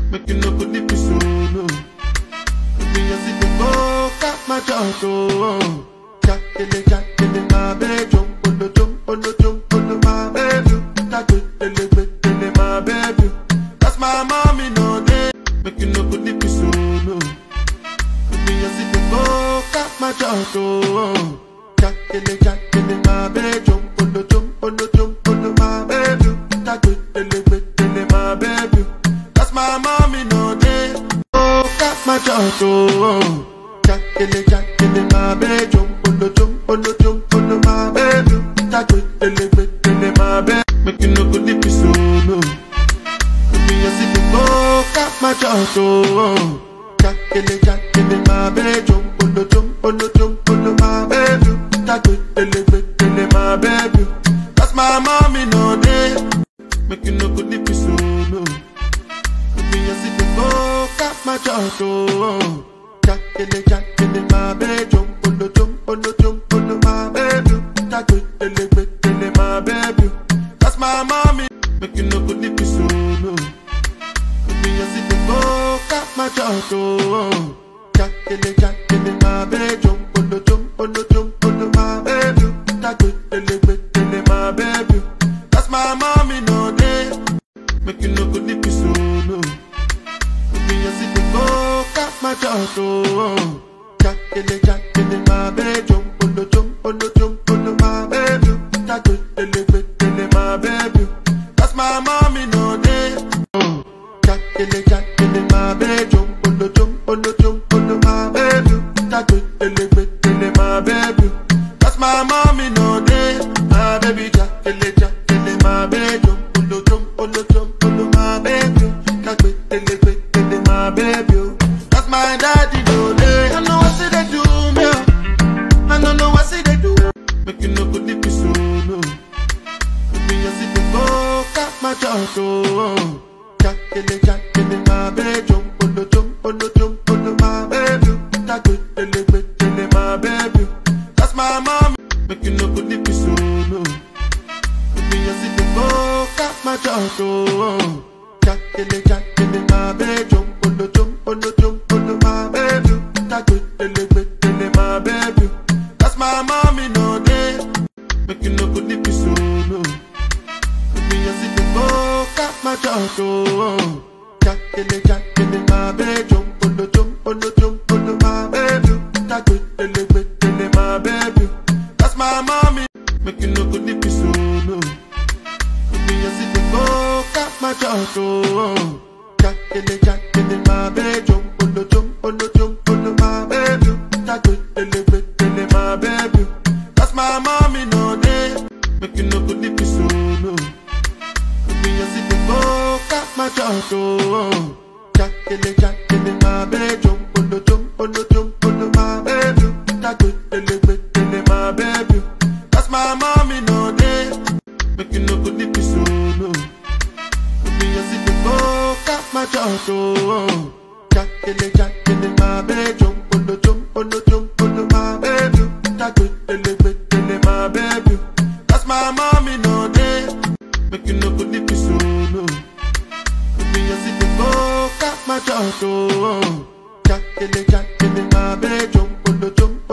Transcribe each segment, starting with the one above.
make you no go deep solo. Me a see the go, got my jump, jack in my bed, jump on the my baby. That good, my baby. That's my mommy, no day, make you no go deep solo. Me a see the go, got my jump, jack in my bed, jump on the my baby. That good, my baby. That's my mommy, no day. Oh, got my jump, jack in my bed, jump on the my baby. That good, my baby. Make you no go deep solo. Me a see the go, got my jump, jack in my bed, jump on the my baby. That good, my baby. That's my mommy, no day. Make you no go deep solo. Me a see the go, got my jump, jack in my bed, jump on the my baby. That good, my baby. That's my mommy. Make you no go deep solo. Me a see the go, got my jump, jack in my bed, jump on the my baby. That good, my baby. That's my mommy, no day. Make you no go deep solo. Me a see the go, got my jump, jack in my bed, jump on the my baby. That good, my baby. That's my mommy, no day. Jack in my bed, jump on the my baby. That good, my baby. That's my mommy, no day. My baby, jack in my bed, jump on the my baby. That good, my baby. That's my daddy, no day. I know what say they do me. I don't know what say they do. Make you no go deep solo. Me a see the go, got my jump, jack in my bed, jump on the my baby. That good, my baby. That's my mommy. Make you no go deep solo. Me a see the go, got my jump, jack in my bed, jump on the my baby. That good, my baby. That's my mommy, no day. Make you no go deep solo. Me a see the go, got my jump, jack in my bed, jump on the my baby. That good, my baby. That's my mommy. Make you no go deep solo. Me a see the go, got my jump, jack in my bed, jump on the my baby. That good, my baby. That's my mommy, no day. Make you no go deep solo. Me a see the go, got my jump, jack in my bed, jump on the my baby. That good, my baby. That's my mommy, no day. Make you no go deep solo. Me a see the go, got my jump, jack in my bed, jump on the my baby. That good, my baby. That's my mommy, no day. Make you no go deep solo. Me a see the go, got my jump, jack in my bed, jump on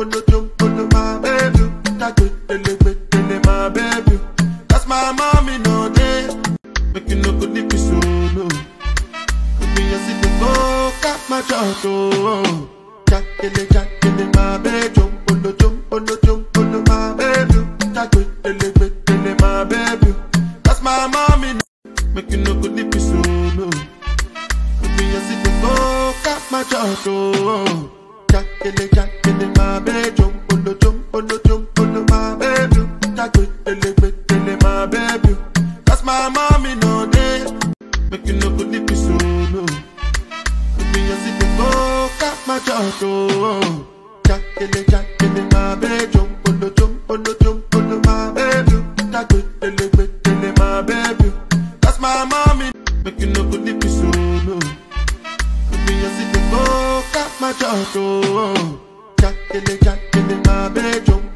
the my baby. That good, my baby. That's my mommy, no day. Make you no go deep solo. Me a see the go, got my jump, jack in my bed, jump on the my baby. That good, my baby. That's my mommy. Make you no go deep solo. Me a see the go, got my jump, jack in my bed, jump on the my baby. That good, my baby. That's my mommy, no day. Make you no go deep solo. Me a see the go, got my jump, jack in my bed, jump on the my baby. That good, my baby. That's my mommy. Make you no go deep solo. Me a see the go, got my jump, jack in my bed, jump